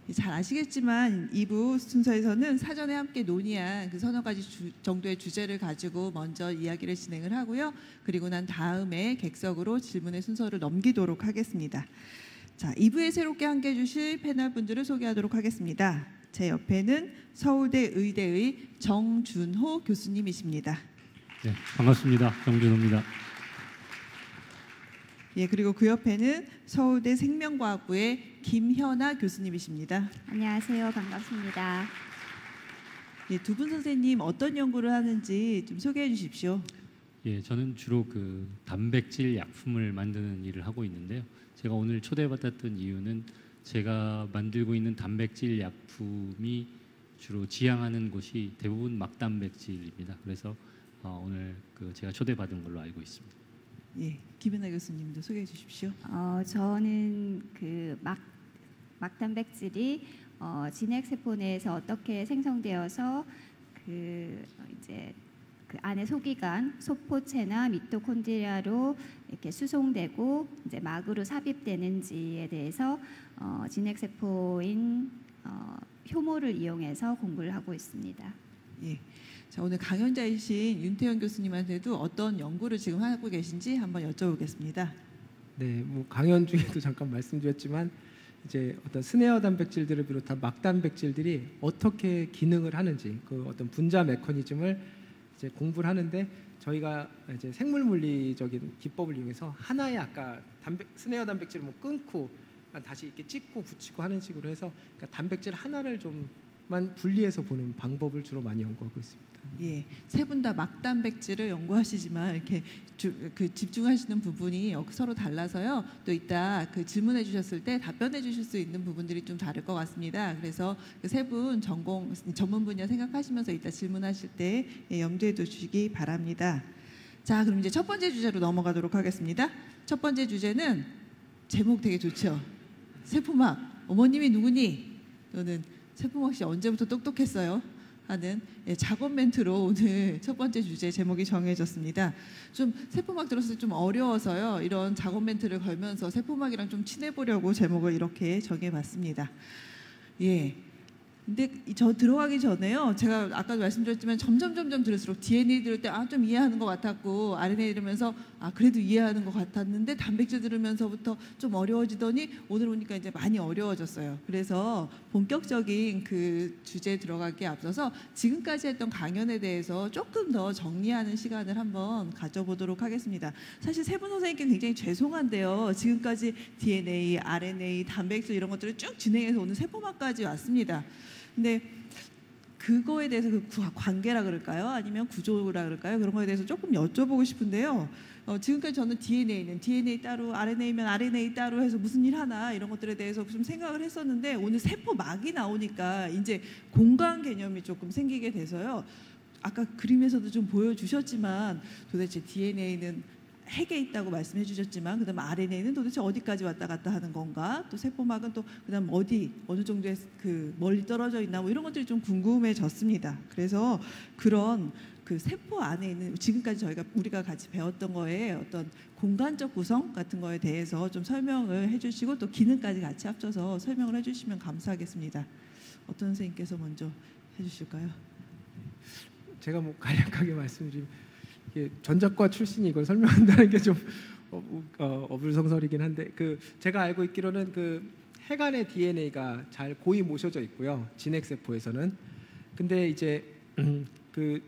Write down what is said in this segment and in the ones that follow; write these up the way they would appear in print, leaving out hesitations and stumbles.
잘 아시겠지만 2부 순서에서는 사전에 함께 논의한 그 서너 가지 정도의 주제를 가지고 먼저 이야기를 진행을 하고요. 그리고 난 다음에 객석으로 질문의 순서를 넘기도록 하겠습니다. 자, 2부에 새롭게 함께해 주실 패널 분들을 소개하도록 하겠습니다. 제 옆에는 서울대 의대의 정준호 교수님이십니다. 네, 반갑습니다. 정준호입니다. 예, 그리고 그 옆에는 서울대 생명과학부의 김현아 교수님이십니다. 안녕하세요. 반갑습니다. 예, 두 분 선생님 어떤 연구를 하는지 좀 소개해 주십시오. 예, 저는 주로 그 단백질 약품을 만드는 일을 하고 있는데요. 제가 오늘 초대받았던 이유는 제가 만들고 있는 단백질 약품이 주로 지향하는 곳이 대부분 막단백질입니다. 그래서 오늘 제가 초대받은 걸로 알고 있습니다. 예, 김연아 교수님도 소개해 주십시오. 저는 그 막단백질이 진핵 세포 내에서 어떻게 생성되어서 이제 그 안에 소기관, 소포체나 미토콘드리아로 이렇게 수송되고 이제 막으로 삽입되는지에 대해서 진핵 세포인 효모를 이용해서 공부를 하고 있습니다. 예. 자, 오늘 강연자이신 윤태현 교수님한테도 어떤 연구를 지금 하고 계신지 한번 여쭤보겠습니다. 네, 뭐 강연 중에도 잠깐 말씀드렸지만 이제 어떤 스네어 단백질들을 비롯한 막 단백질들이 어떻게 기능을 하는지 그 어떤 분자 메커니즘을 이제 공부를 하는데 저희가 이제 생물 물리적인 기법을 이용해서 하나의 아까 스네어 단백질을 뭐 끊고 다시 이렇게 찍고 붙이고 하는 식으로 해서 그러니까 단백질 하나를 좀만 분리해서 보는 방법을 주로 많이 연구하고 있습니다. 예, 세 분 다 막단백질을 연구하시지만 이렇게 집중하시는 부분이 서로 달라서요. 또 이따 그 질문해 주셨을 때 답변해 주실 수 있는 부분들이 좀 다를 것 같습니다. 그래서 그 세 분 전문 분야 생각하시면서 이따 질문하실 때 염두에 두시기 바랍니다. 자, 그럼 이제 첫 번째 주제로 넘어가도록 하겠습니다. 첫 번째 주제는 제목 되게 좋죠. 세포막 어머님이 누구니? 또는 세포막 씨 언제부터 똑똑했어요? 하는 작업 멘트로 오늘 첫 번째 주제 제목이 정해졌습니다. 좀 세포막 들었을 때 좀 어려워서요. 이런 작업 멘트를 걸면서 세포막이랑 좀 친해보려고 제목을 이렇게 정해봤습니다. 예. 근데 저 들어가기 전에요. 제가 아까도 말씀드렸지만 점점 들을수록 DNA 들을 때 좀 이해하는 것 같았고 RNA 들으면서 그래도 이해하는 것 같았는데 단백질 들으면서부터 좀 어려워지더니 오늘 오니까 이제 많이 어려워졌어요. 그래서 본격적인 그 주제에 들어가기에 앞서서 지금까지 했던 강연에 대해서 조금 더 정리하는 시간을 한번 가져보도록 하겠습니다. 사실 세 분 선생님께 굉장히 죄송한데요. 지금까지 DNA, RNA, 단백질 이런 것들을 쭉 진행해서 오늘 세포막까지 왔습니다. 근데 그거에 대해서 그 관계라 그럴까요? 아니면 구조라 그럴까요? 그런 거에 대해서 조금 여쭤보고 싶은데요. 지금까지 저는 DNA는 DNA 따로, RNA면 RNA 따로 해서 무슨 일 하나 이런 것들에 대해서 좀 생각을 했었는데 오늘 세포막이 나오니까 이제 공간 개념이 조금 생기게 돼서요. 아까 그림에서도 좀 보여주셨지만 도대체 DNA는 핵에 있다고 말씀해 주셨지만 그다음 RNA는 도대체 어디까지 왔다 갔다 하는 건가? 또 세포막은 또 그다음 어느 정도의 그 멀리 떨어져 있나 뭐 이런 것들이 좀 궁금해졌습니다. 그래서 그런 그 세포 안에 있는 지금까지 우리가 같이 배웠던 거에 어떤 공간적 구성 같은 거에 대해서 좀 설명을 해주시고 또 기능까지 같이 합쳐서 설명을 해주시면 감사하겠습니다. 어떤 선생님께서 먼저 해주실까요? 제가 뭐 간략하게 말씀드리면 전자과 출신이 이걸 설명한다는 게 좀 어불성설이긴 한데 제가 알고 있기로는 핵 안에 DNA가 잘 고이 모셔져 있고요. 진핵 세포에서는. 근데 이제 그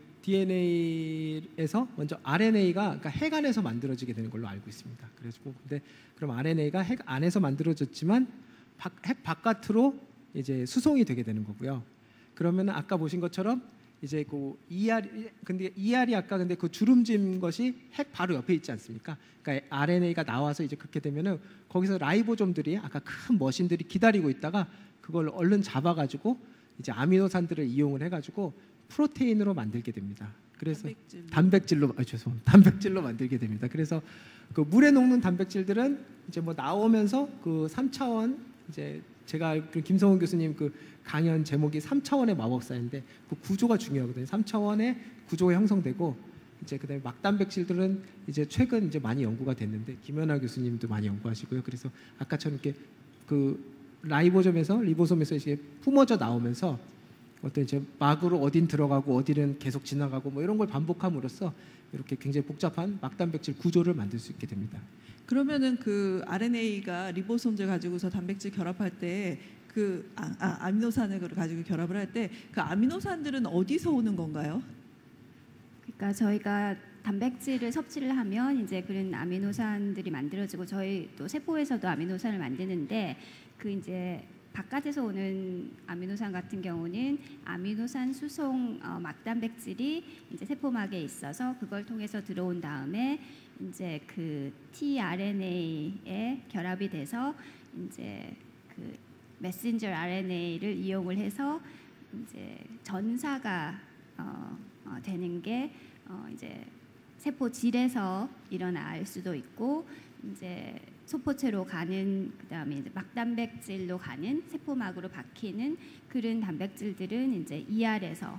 DNA에서 먼저 RNA가 그러니까 핵 안에서 만들어지게 되는 걸로 알고 있습니다. 그래서 근데 그럼 RNA가 핵 안에서 만들어졌지만 핵 바깥으로 이제 수송이 되게 되는 거고요. 그러면 아까 보신 것처럼 이제 그 근데 ER이 아까 근데 그 주름진 것이 핵 바로 옆에 있지 않습니까? 그러니까 RNA가 나와서 이제 그렇게 되면은 거기서 라이보솜들이 아까 큰 머신들이 기다리고 있다가 그걸 얼른 잡아가지고 이제 아미노산들을 이용을 해가지고 프로테인으로 만들게 됩니다. 그래서 단백질로 단백질로 만들게 됩니다. 그래서 그 물에 녹는 단백질들은 이제 뭐 나오면서 그 3차원 이제 제가 김성훈 교수님 그 강연 제목이 3차원의 마법사인데 그 구조가 중요하거든요. 3차원의 구조가 형성되고 이제 그다음에 막단백질들은 이제 최근 이제 많이 연구가 됐는데 김연아 교수님도 많이 연구하시고요. 그래서 아까처럼 이렇게 그 라이보솜에서 리보솜에서 이제 품어져 나오면서 어떤 이제 막으로 어딘 들어가고 어디는 계속 지나가고 뭐 이런 걸 반복함으로써 이렇게 굉장히 복잡한 막단백질 구조를 만들 수 있게 됩니다. 그러면은 그 RNA가 리보솜을 가지고서 단백질 결합할 때 그 아미노산을 가지고 결합을 할 때 그 아미노산들은 어디서 오는 건가요? 그러니까 저희가 단백질을 섭취를 하면 이제 그런 아미노산들이 만들어지고 저희 또 세포에서도 아미노산을 만드는데 그 이제 바깥에서 오는 아미노산 같은 경우는 아미노산 수송 막단백질이 이제 세포막에 있어서 그걸 통해서 들어온 다음에 이제 그 tRNA에 결합이 돼서 이제 그 메신저 RNA를 이용을 해서 이제 전사가 되는 게 이제 세포질에서 일어날 수도 있고 이제 소포체로 가는 그다음에 이제 막단백질로 가는 세포막으로 박히는 그런 단백질들은 이제 ER에서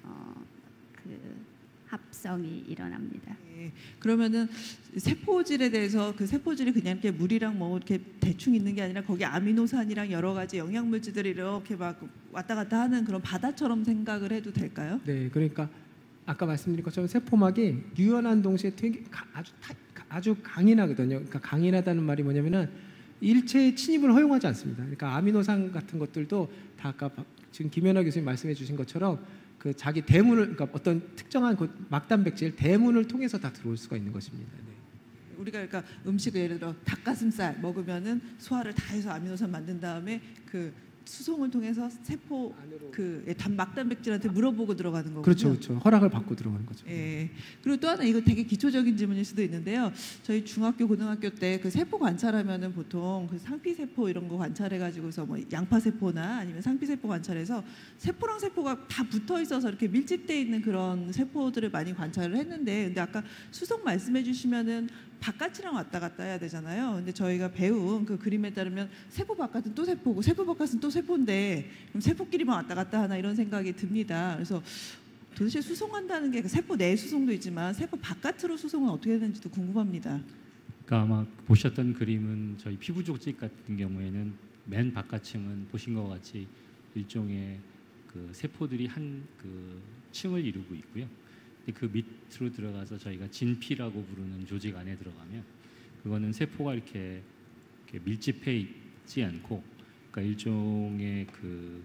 그 합성이 일어납니다. 네. 그러면은 세포질에 대해서 그 세포질이 그냥 이렇게 물이랑 뭐 이렇게 대충 있는 게 아니라 거기 아미노산이랑 여러 가지 영양물질들이 이렇게 막 왔다 갔다 하는 그런 바다처럼 생각을 해도 될까요? 네, 그러니까 아까 말씀드린 것처럼 세포막이 유연한 동시에 되게 아주 강인하거든요. 그러니까 강인하다는 말이 뭐냐면은 일체의 침입을 허용하지 않습니다. 그러니까 아미노산 같은 것들도 다 아까 지금 김연아 교수님 말씀해 주신 것처럼 그 자기 대문을 그러니까 어떤 특정한 그 막단백질 대문을 통해서 다 들어올 수가 있는 것입니다. 네. 우리가 그러니까 음식을 예를 들어 닭가슴살 먹으면은 소화를 다 해서 아미노산 만든 다음에 그 수송을 통해서 세포 그 막단백질한테 물어보고 들어가는 거군요. 그렇죠, 그렇죠. 허락을 받고 들어가는 거죠. 예. 그리고 또 하나 이거 되게 기초적인 질문일 수도 있는데요. 저희 중학교, 고등학교 때 그 세포 관찰하면은 보통 그 상피 세포 이런 거 관찰해 가지고서 뭐 양파 세포나 아니면 상피 세포 관찰해서 세포랑 세포가 다 붙어 있어서 이렇게 밀집돼 있는 그런 세포들을 많이 관찰을 했는데, 근데 아까 수송 말씀해 주시면은 바깥이랑 왔다 갔다 해야 되잖아요. 근데 저희가 배운 그 그림에 따르면 세포 바깥은 또 세포고 세포 바깥은 또 세포인데 그럼 세포끼리만 왔다 갔다 하나 이런 생각이 듭니다. 그래서 도대체 수송한다는 게 세포 내 수송도 있지만 세포 바깥으로 수송은 어떻게 되는지도 궁금합니다. 그러니까 아마 보셨던 그림은 저희 피부 조직 같은 경우에는 맨 바깥층은 보신 것 같이 일종의 그 세포들이 한 그 층을 이루고 있고요. 그 밑으로 들어가서 저희가 진피라고 부르는 조직 안에 들어가면 그거는 세포가 이렇게 밀집해 있지 않고, 그러니까 일종의 그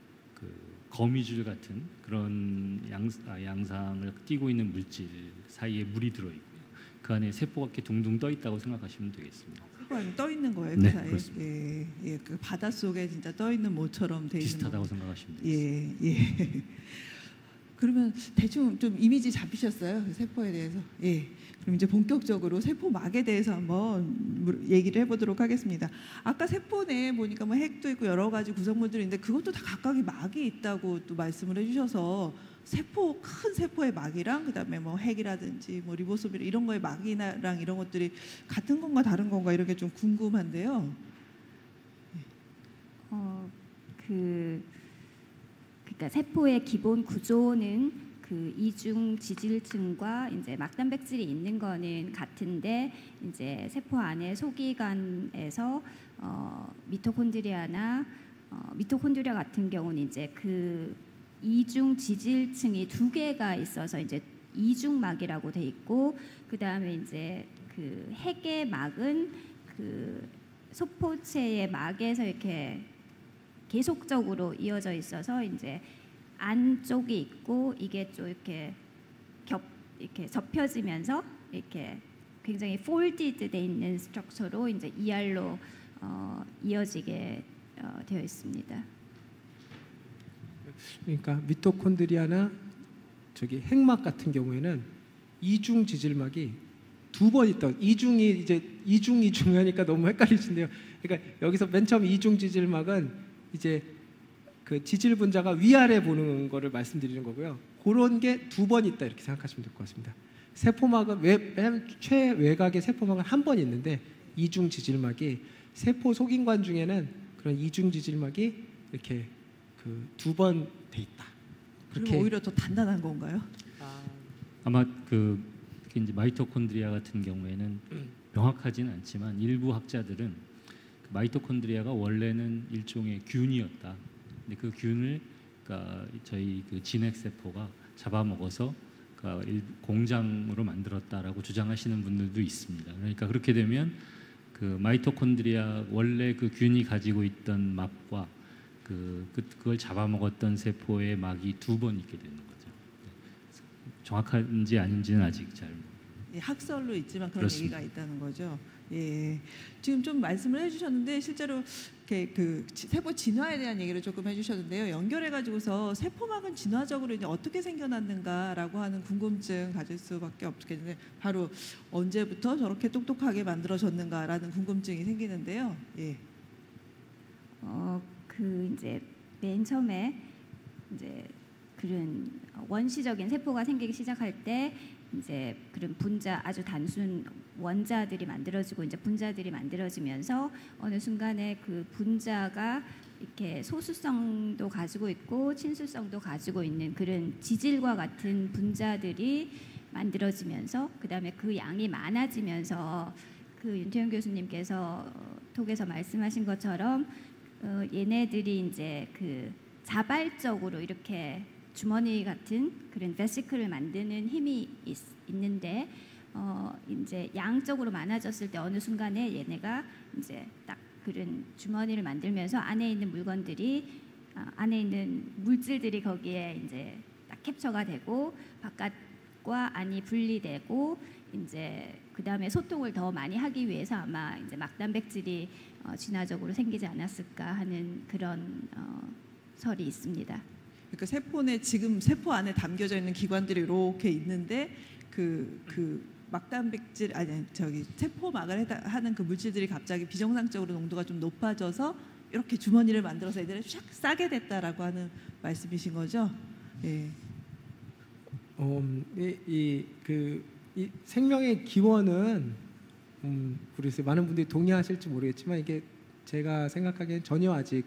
거미줄 같은 그런 양상을 띠고 있는 물질 사이에 물이 들어 있고요. 그 안에 세포가 이렇게 둥둥 떠 있다고 생각하시면 되겠습니다. 세포 안에 떠 있는 거예요, 그 네, 사이에. 그렇습니다. 예, 예, 그 바다 속에 진짜 떠 있는 모처럼 돼 있는 비슷하다고 거. 생각하시면 되겠습니다. 예, 예. 그러면 대충 좀 이미지 잡히셨어요? 그 세포에 대해서. 예. 그럼 이제 본격적으로 세포막에 대해서 한번 얘기를 해보도록 하겠습니다. 아까 세포 내에 보니까 뭐 핵도 있고 여러 가지 구성물들이 있는데 그것도 다 각각의 막이 있다고 또 말씀을 해주셔서 큰 세포의 막이랑 그다음에 뭐 핵이라든지 뭐 리보솜이랑 이런 거의 막이랑 이런 것들이 같은 건가 다른 건가 이런 게 좀 궁금한데요. 그러니까 세포의 기본 구조는 그 이중 지질층과 이제 막단백질이 있는 거는 같은데 이제 세포 안에 소기관에서 미토콘드리아 같은 경우는 이제 그 이중 지질층이 2개가 있어서 이제 이중막이라고 돼 있고, 그 다음에 이제 그 핵의 막은 그 소포체의 막에서 이렇게 계속적으로 이어져 있어서 이제 안쪽이 있고 이게 좀 이렇게 이렇게 접혀지면서 이렇게 굉장히 폴디드 돼 있는 스트럭처로 이제 ER로 이어지게 되어 있습니다. 그러니까 미토콘드리아나 저기 핵막 같은 경우에는 이중 지질막이 2번 있다. 이중이 중요하니까 너무 헷갈리신데요. 그러니까 여기서 맨 처음 이중 지질막은 이제 그 지질 분자가 위아래 보는 거를 말씀드리는 거고요. 그런 게 2번 있다 이렇게 생각하시면 될 것 같습니다. 세포막은 맨 최외곽의 세포막은 한 번 있는데 이중 지질막이 세포 속인관 중에는 그런 이중 지질막이 이렇게 그 2번 돼 있다. 그럼 오히려 더 단단한 건가요? 아마 그 특히 이제 마이토콘드리아 같은 경우에는 명확하지는 않지만 일부 학자들은 그 마이토콘드리아가 원래는 일종의 균이었다. 근데 그 균을 그러니까 저희 그 진핵세포가 잡아먹어서 그러니까 공장으로 만들었다라고 주장하시는 분들도 있습니다. 그러니까 그렇게 되면 그 마이토콘드리아 원래 그 균이 가지고 있던 막과 그걸 잡아먹었던 세포의 막이 두 번 있게 되는 거죠. 정확한지 아닌지는 아직 잘 예, 학설로 있지만 그런 그렇습니다. 얘기가 있다는 거죠. 예, 지금 좀 말씀을 해주셨는데 실제로 이렇게 그 세포 진화에 대한 얘기를 조금 해주셨는데요. 연결해가지고서 세포막은 진화적으로 이제 어떻게 생겨났는가라고 하는 궁금증 가질 수밖에 없겠는데 바로 언제부터 저렇게 똑똑하게 만들어졌는가라는 궁금증이 생기는데요. 예. 그 이제 맨 처음에 이제 그런 원시적인 세포가 생기기 시작할 때 이제 그런 분자 아주 단순 원자들이 만들어지고 이제 분자들이 만들어지면서 어느 순간에 그 분자가 이렇게 소수성도 가지고 있고 친수성도 가지고 있는 그런 지질과 같은 분자들이 만들어지면서 그다음에 그 양이 많아지면서 그 윤태영 교수님께서 톡에서 말씀하신 것처럼 얘네들이 이제 그 자발적으로 이렇게 주머니 같은 그런 베시클을 만드는 힘이 있는데 이제 양적으로 많아졌을 때 어느 순간에 얘네가 이제 딱 그런 주머니를 만들면서 안에 있는 물건들이 안에 있는 물질들이 거기에 이제 딱 캡처가 되고 바깥과 안이 분리되고 이제 그 다음에 소통을 더 많이 하기 위해서 아마 이제 막단백질이 진화적으로 생기지 않았을까 하는 그런 설이 있습니다. 그러니까 세포 내 지금 세포 안에 담겨져 있는 기관들이 이렇게 있는데 그 막단백질 아니 저기 세포막을 하는 그 물질들이 갑자기 비정상적으로 농도가 좀 높아져서 이렇게 주머니를 만들어서 애들을 샥 싸게 됐다라고 하는 말씀이신 거죠? 예. 이 생명의 기원은 글쎄 많은 분들이 동의하실지 모르겠지만 이게 제가 생각하기엔 전혀 아직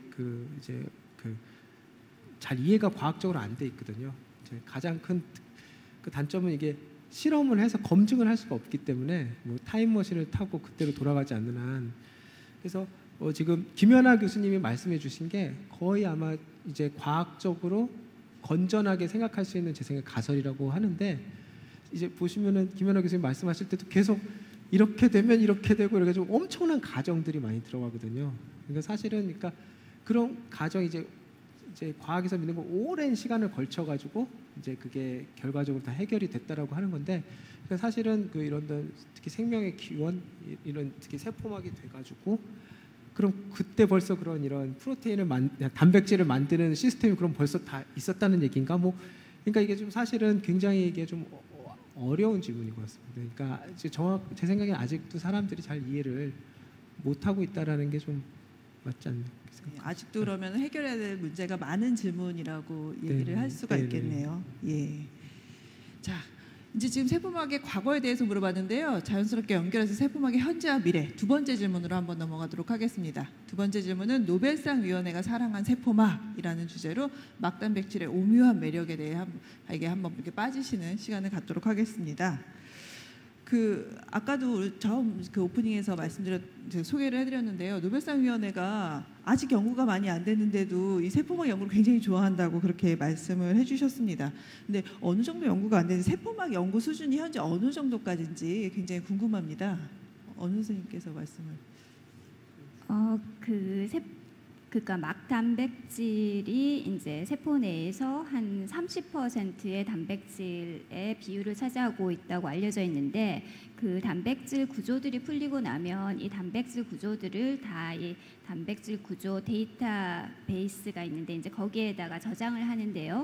잘 이해가 과학적으로 안 돼 있거든요. 가장 큰 그 단점은 이게 실험을 해서 검증을 할 수가 없기 때문에 뭐 타임머신을 타고 그때로 돌아가지 않는 한 그래서 지금 김연아 교수님이 말씀해 주신 게 거의 아마 이제 과학적으로 건전하게 생각할 수 있는 제 생각 가설이라고 하는데 이제 보시면은 김연아 교수님 말씀하실 때도 계속 이렇게 되면 이렇게 되고 이렇게 좀 엄청난 가정들이 많이 들어가거든요. 그러니까 사실은 그러니까 그런 가정이 이제 과학에서 믿는 거 오랜 시간을 걸쳐 가지고 이제 그게 결과적으로 다 해결이 됐다라고 하는 건데 그러니까 사실은 그 이런 특히 생명의 기원 이런 특히 세포막이 돼 가지고 그럼 그때 벌써 그런 이런 프로테인을 단백질을 만드는 시스템이 그럼 벌써 다 있었다는 얘기인가 뭐 그러니까 이게 좀 사실은 굉장히 이게 좀 어려운 질문인 것 같습니다. 그러니까 제 생각에 아직도 사람들이 잘 이해를 못 하고 있다라는 게 좀 맞지 않나. 아직도 그러면 해결해야 될 문제가 많은 질문이라고 얘기를 할 수가 있겠네요. 예. 자, 이제 지금 세포막의 과거에 대해서 물어봤는데요. 자연스럽게 연결해서 세포막의 현재와 미래 두 번째 질문으로 한번 넘어가도록 하겠습니다. 두 번째 질문은 노벨상 위원회가 사랑한 세포막이라는 주제로 막단백질의 오묘한 매력에 대해 한번 이렇게 빠지시는 시간을 갖도록 하겠습니다. 아까도 처음 그 오프닝에서 소개를 해드렸는데요. 노벨상 위원회가 아직 연구가 많이 안 됐는데도 이 세포막 연구를 굉장히 좋아한다고 그렇게 말씀을 해주셨습니다. 근데 어느 정도 연구가 안 되는지 세포막 연구 수준이 현재 어느 정도까지인지 굉장히 궁금합니다. 어느 선생님께서 말씀을? 그러니까 막단백질이 이제 세포 내에서 한 30%의 단백질의 비율을 차지하고 있다고 알려져 있는데 그 단백질 구조들이 풀리고 나면 이 단백질 구조들을 다 이 단백질 구조 데이터베이스가 있는데 이제 거기에다가 저장을 하는데요.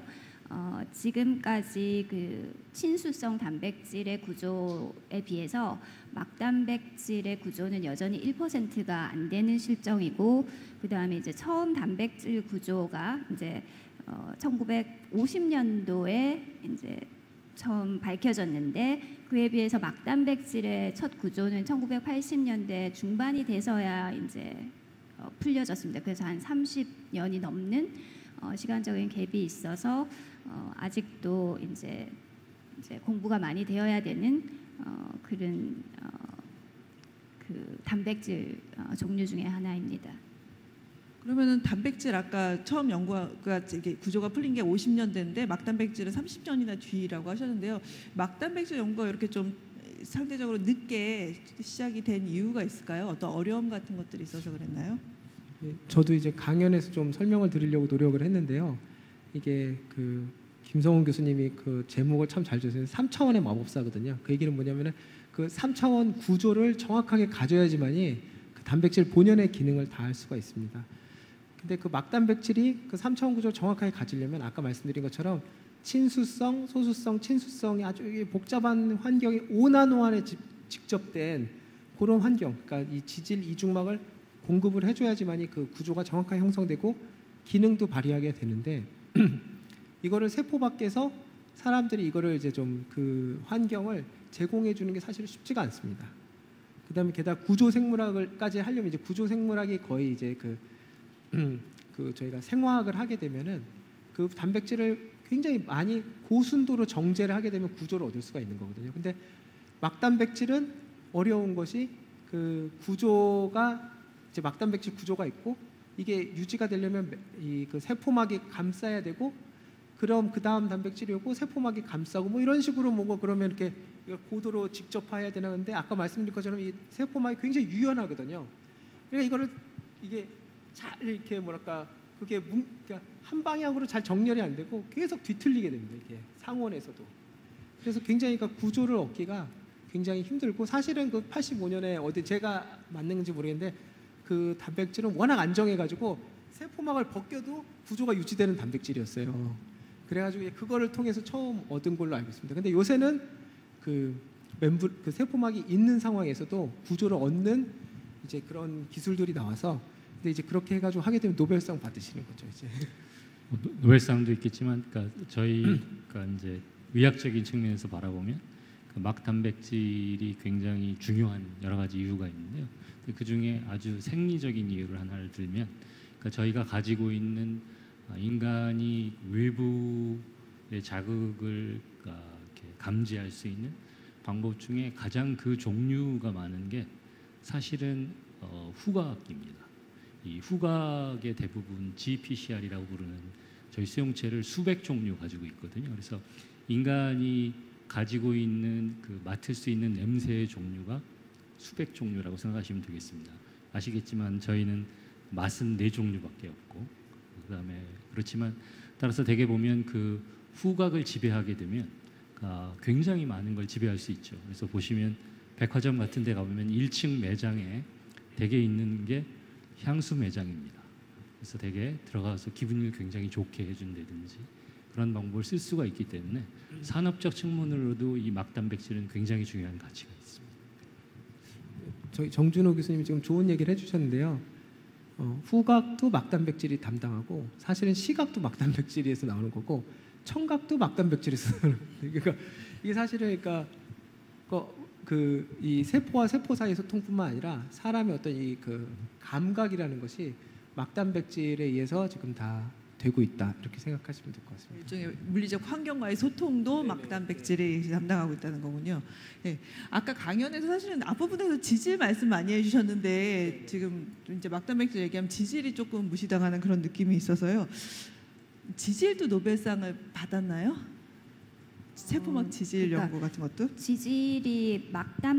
지금까지 그 친수성 단백질의 구조에 비해서 막단백질의 구조는 여전히 1%가 안 되는 실정이고 그 다음에 이제 처음 단백질 구조가 이제 1950년도에 이제 처음 밝혀졌는데 그에 비해서 막단백질의 첫 구조는 1980년대 중반이 돼서야 이제 풀려졌습니다. 그래서 한 30년이 넘는 시간적인 갭이 있어서 아직도 이제 공부가 많이 되어야 되는 그런 그 단백질 종류 중에 하나입니다. 그러면은 단백질 아까 처음 연구가 이게 구조가 풀린 게 50년대인데 막단백질은 30년이나 뒤라고 하셨는데요. 막단백질 연구가 이렇게 좀 상대적으로 늦게 시작이 된 이유가 있을까요? 어떤 어려움 같은 것들이 있어서 그랬나요? 예, 저도 이제 강연에서 좀 설명을 드리려고 노력을 했는데요. 이게 그 김성훈 교수님이 그 제목을 참 잘 주세요. 3차원의 마법사거든요. 그 얘기는 뭐냐면은 그 3차원 구조를 정확하게 가져야지만이 그 단백질 본연의 기능을 다할 수가 있습니다. 근데 그 막단백질이 그 3차원 구조를 정확하게 가지려면 아까 말씀드린 것처럼 친수성, 소수성, 친수성이 아주 복잡한 환경이 5나노 안에 직접된 그런 환경, 그러니까 이 지질 이중막을 공급을 해줘야지만이 그 구조가 정확하게 형성되고 기능도 발휘하게 되는데 이거를 세포 밖에서 사람들이 이거를 이제 좀 그 환경을 제공해 주는 게 사실 쉽지가 않습니다. 그다음에 게다가 구조 생물학을까지 하려면 이제 구조 생물학이 거의 이제 그 저희가 생화학을 하게 되면은 그 단백질을 굉장히 많이 고순도로 정제를 하게 되면 구조를 얻을 수가 있는 거거든요. 근데 막단백질은 어려운 것이 그 구조가 이제 막단백질 구조가 있고 이게 유지가 되려면 이 그 세포막이 감싸야 되고 그럼 그 다음 단백질이 오고 세포막이 감싸고 뭐 이런 식으로 뭐고 그러면 이렇게 고도로 직접화해야 되는데 아까 말씀드린 것처럼 이 세포막이 굉장히 유연하거든요. 그러니까 이거를 이게 잘 이렇게 뭐랄까 그게 그러니까 한 방향으로 잘 정렬이 안 되고 계속 뒤틀리게 됩니다. 이게 상온에서도. 그래서 굉장히 그 구조를 얻기가 굉장히 힘들고 사실은 그 85년에 어디 제가 맞는지 모르겠는데 그 단백질은 워낙 안정해가지고 세포막을 벗겨도 구조가 유지되는 단백질이었어요. 그래가지고 그거를 통해서 처음 얻은 걸로 알고 있습니다. 근데 요새는 그 세포막이 있는 상황에서도 구조를 얻는 이제 그런 기술들이 나와서 근데 이제 그렇게 해가지고 하게 되면 노벨상 받으시는 거죠 이제. 노벨상도 있겠지만, 그러니까 저희가 이제 의학적인 측면에서 바라보면 그 막단백질이 굉장히 중요한 여러 가지 이유가 있는데요. 그 중에 아주 생리적인 이유를 하나를 들면, 그러니까 저희가 가지고 있는 인간이 외부의 자극을 이렇게 감지할 수 있는 방법 중에 가장 그 종류가 많은 게 사실은 후각입니다. 이 후각의 대부분 GPCR이라고 부르는 저희 수용체를 수백 종류 가지고 있거든요. 그래서 인간이 가지고 있는 그 맡을 수 있는 냄새의 종류가 수백 종류라고 생각하시면 되겠습니다. 아시겠지만 저희는 맛은 4종류밖에 없고 그다음에 그렇지만 따라서 대개 보면 그 후각을 지배하게 되면 굉장히 많은 걸 지배할 수 있죠. 그래서 보시면 백화점 같은 데 가보면 1층 매장에 대개 있는 게 향수 매장입니다. 그래서 대개 들어가서 기분을 굉장히 좋게 해준다든지 그런 방법을 쓸 수가 있기 때문에 산업적 측면으로도 이 막단백질은 굉장히 중요한 가치가 있습니다. 저희 정준호 교수님이 지금 좋은 얘기를 해주셨는데요. 후각도 막단백질이 담당하고 사실은 시각도 막단백질에서 나오는 거고 청각도 막단백질에서 나오는 거예요. 그러니까 이게 사실은 그러니까 이 세포와 세포 사이 소통뿐만 아니라 사람의 어떤 이 그 감각이라는 것이 막단백질에 의해서 지금 다 되고 있다 이렇게 생각하시면 될 것 같습니다. 일종의 물리적 환경과의 소통도 막단백질이 담당하고 있다는 거군요. 네. 아까 강연에서 사실은 앞부분에서 지질 말씀 많이 해주셨는데 지금 이제 막단백질 얘기하면 지질이 조금 무시당하는 그런 느낌이 있어서요. 지질도 노벨상을 받았나요? 세포막 지질 그러니까 연구 같은 것도? 지질이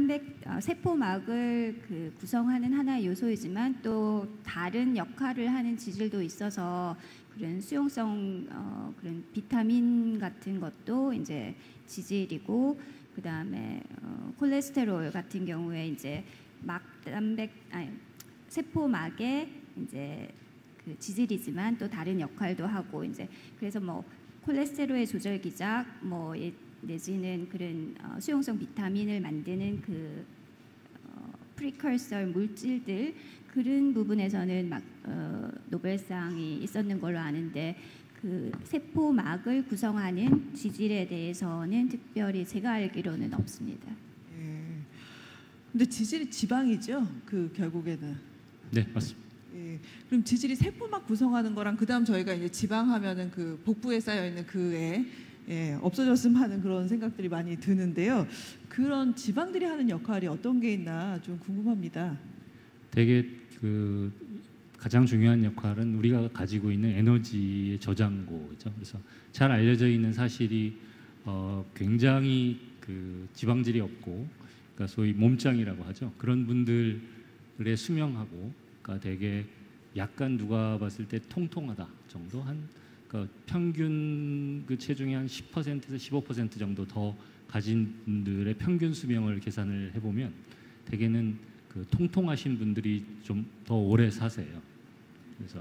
세포막을 그 구성하는 하나의 요소이지만 또 다른 역할을 하는 지질도 있어서 그런 수용성 그런 비타민 같은 것도 이제 지질이고 그 다음에 콜레스테롤 같은 경우에 이제 세포막의 이제 그 지질이지만 또 다른 역할도 하고 이제 그래서 뭐 콜레스테롤의 조절 기작 내지는 그런 수용성 비타민을 만드는 그 프리커서 물질들 그런 부분에서는 노벨상이 있었는 걸로 아는데 그 세포막을 구성하는 지질에 대해서는 특별히 제가 알기로는 없습니다. 예. 근데 지질이 지방이죠. 그 결국에는. 네, 맞습니다. 예. 그럼 지질이 세포막 구성하는 거랑 그다음 저희가 이제 지방 하면은 그 복부에 쌓여 있는 그에 없어졌으면 하는 그런 생각들이 많이 드는데요. 그런 지방들이 하는 역할이 어떤 게 있나 좀 궁금합니다. 되게 그 가장 중요한 역할은 우리가 가지고 있는 에너지의 저장고죠. 그래서 잘 알려져 있는 사실이 굉장히 그 지방질이 없고, 그러니까 소위 몸짱이라고 하죠. 그런 분들의 수명하고, 그러니까 되게 약간 누가 봤을 때 통통하다 정도, 그러니까 평균 그 체중의 한 10%에서 15% 정도 더 가진 분들의 평균 수명을 계산을 해보면 대개는 그 통통하신 분들이 좀 더 오래 사세요. 그래서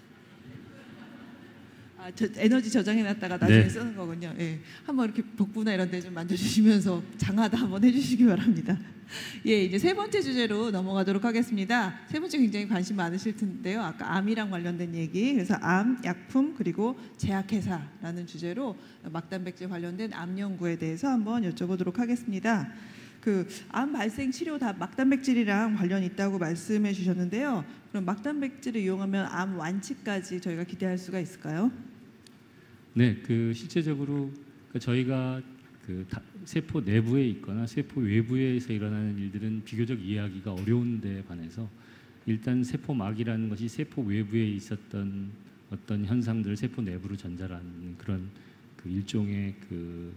에너지 저장해놨다가 나중에 네. 쓰는 거군요. 예, 한번 이렇게 복부나 이런 데 좀 만져주시면서 장하다 한번 해주시기 바랍니다. 예, 이제 세 번째 주제로 넘어가도록 하겠습니다. 세 번째 굉장히 관심 많으실 텐데요. 아까 암이랑 관련된 얘기, 그래서 암, 약품, 그리고 제약회사라는 주제로 막단백질 관련된 암 연구에 대해서 한번 여쭤보도록 하겠습니다. 그 암 발생 치료 다 막단백질이랑 관련이 있다고 말씀해 주셨는데요. 그럼 막단백질을 이용하면 암 완치까지 저희가 기대할 수가 있을까요? 네, 그 실제적으로 저희가 그 세포 내부에 있거나 세포 외부에서 일어나는 일들은 비교적 이해하기가 어려운 데 반해서 일단 세포막이라는 것이 세포 외부에 있었던 어떤 현상들을 세포 내부로 전달하는 그런 그 일종의 그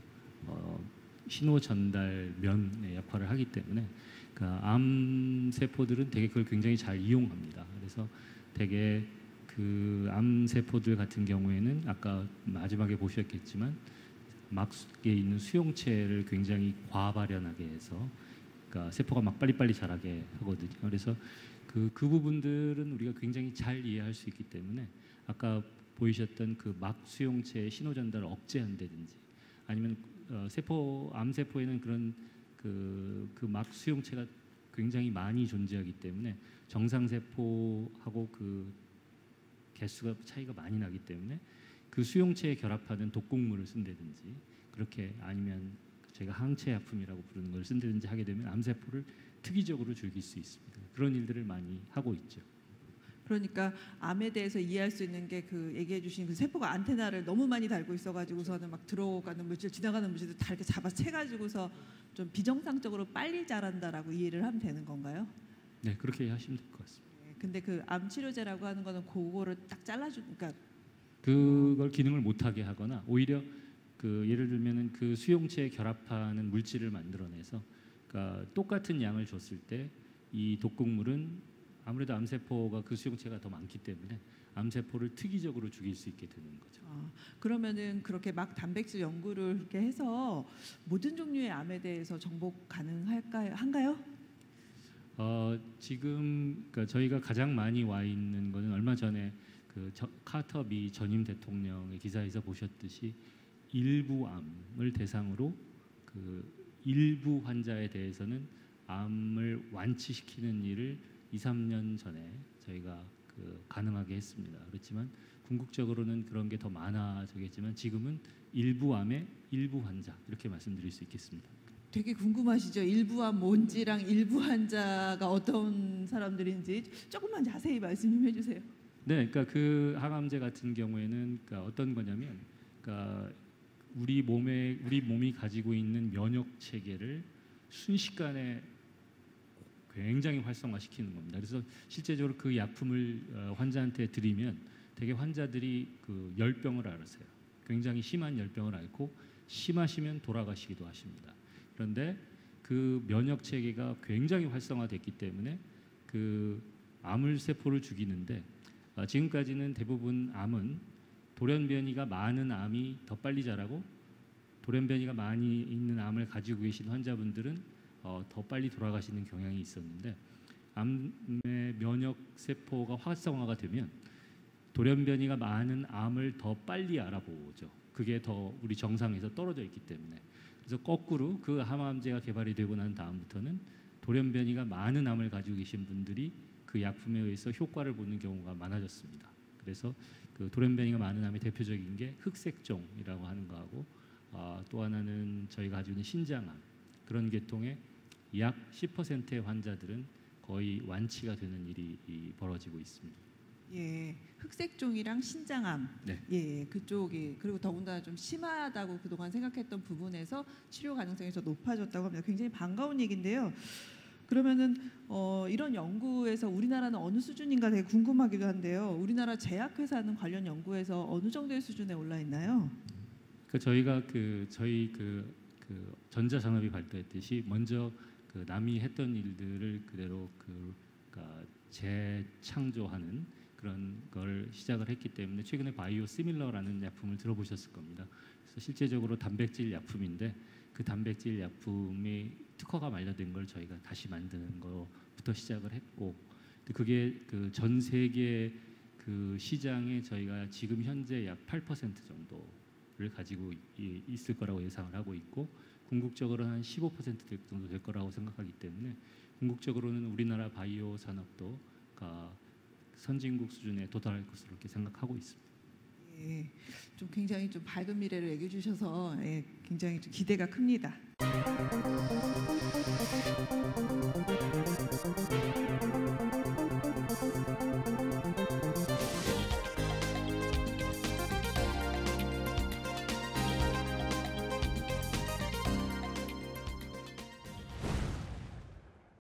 신호 전달면의 역할을 하기 때문에 그러니까 암 세포들은 되게 그걸 굉장히 잘 이용합니다. 그래서 되게 그 암 세포들 같은 경우에는 아까 마지막에 보셨겠지만 막에 있는 수용체를 굉장히 과발현하게 해서 그러니까 세포가 막 빨리빨리 자라게 하거든요. 그래서 그 부분들은 우리가 굉장히 잘 이해할 수 있기 때문에 아까 보이셨던 그 막 수용체의 신호 전달을 억제한다든지 아니면 암 세포에는 그런 그 막 수용체가 굉장히 많이 존재하기 때문에 정상 세포하고 그 개수가 차이가 많이 나기 때문에 그 수용체에 결합하는 독극물을 쓴다든지 그렇게 아니면 저희가 항체 약품이라고 부르는 걸 쓴다든지 하게 되면 암 세포를 특이적으로 죽일 수 있습니다. 그런 일들을 많이 하고 있죠. 그러니까 암에 대해서 이해할 수 있는 게 그 얘기해 주신 그 세포가 안테나를 너무 많이 달고 있어가지고서는 막 들어가는 물질, 지나가는 물질도 다 이렇게 잡아 채가지고서 좀 비정상적으로 빨리 자란다라고 이해를 하면 되는 건가요? 네, 그렇게 하시면 될 것 같습니다. 근데 그 암 치료제라고 하는 거는 그거를 딱 잘라주니까 그걸 기능을 못하게 하거나 오히려 그 예를 들면은 그 수용체에 결합하는 물질을 만들어내서 그러니까 똑같은 양을 줬을 때 이 독극물은 아무래도 암세포가 그 수용체가 더 많기 때문에 암세포를 특이적으로 죽일 수 있게 되는 거죠. 그러면은 그렇게 막 단백질 연구를 이렇게 해서 모든 종류의 암에 대해서 정복 가능한가요? 지금 그러니까 저희가 가장 많이 와 있는 거는 얼마 전에 그 카터 미 전임 대통령의 기사에서 보셨듯이 일부 암을 대상으로 그 일부 환자에 대해서는 암을 완치시키는 일을 2, 3년 전에 저희가 그 가능하게 했습니다. 그렇지만 궁극적으로는 그런 게 더 많아지겠지만 지금은 일부 암의 일부 환자 이렇게 말씀드릴 수 있겠습니다. 되게 궁금하시죠? 일부 암 뭔지랑 일부 환자가 어떤 사람들인지 조금만 자세히 말씀 좀 해주세요. 네, 그러니까 그 항암제 같은 경우에는 그러니까 어떤 거냐면, 그러니까 우리 몸이 가지고 있는 면역 체계를 순식간에 굉장히 활성화시키는 겁니다. 그래서 실제적으로 그 약품을 환자한테 드리면 되게 환자들이 그 열병을 앓으세요. 굉장히 심한 열병을 앓고 심하시면 돌아가시기도 하십니다. 그런데 그 면역 체계가 굉장히 활성화됐기 때문에 그 암을 세포를 죽이는데 지금까지는 대부분 암은 돌연변이가 많은 암이 더 빨리 자라고 돌연변이가 많이 있는 암을 가지고 계신 환자분들은 더 빨리 돌아가시는 경향이 있었는데 암의 면역 세포가 활성화가 되면 돌연변이가 많은 암을 더 빨리 알아보죠. 그게 더 우리 정상에서 떨어져 있기 때문에. 그래서 거꾸로 그 항암제가 개발이 되고 난 다음부터는 돌연변이가 많은 암을 가지고 계신 분들이 그 약품에 의해서 효과를 보는 경우가 많아졌습니다. 그래서 그 돌연변이가 많은 암의 대표적인 게 흑색종이라고 하는 거하고 또 하나는 저희가 가지고 있는 신장암 그런 계통의 약 10%의 환자들은 거의 완치가 되는 일이 벌어지고 있습니다. 예, 흑색종이랑 신장암, 네. 예, 그쪽이 그리고 더군다나 좀 심하다고 그동안 생각했던 부분에서 치료 가능성이 더 높아졌다고 합니다. 굉장히 반가운 얘기인데요. 그러면은 이런 연구에서 우리나라는 어느 수준인가 되게 궁금하기도 한데요. 우리나라 제약회사는 관련 연구에서 어느 정도의 수준에 올라 있나요? 저희가 저희 전자산업이 발달했듯이 먼저 남이 했던 일들을 그대로 그러니까 재창조하는 그런 걸 시작을 했기 때문에 최근에 바이오 시밀러라는 약품을 들어보셨을 겁니다. 그래서 실제적으로 단백질 약품인데 그 단백질 약품이 특허가 만료된 걸 저희가 다시 만드는 것부터 시작을 했고, 그게 전 세계 시장에 저희가 지금 현재 약 8% 정도를 가지고 있을 거라고 예상을 하고 있고, 궁극적으로 한 15% 정도 될 거라고 생각하기 때문에 궁극적으로는 우리나라 바이오 산업도 선진국 수준에 도달할 것으로 이렇게 생각하고 있습니다. 예, 좀 굉장히 좀 밝은 미래를 얘기해 주셔서 예, 굉장히 좀 기대가 큽니다.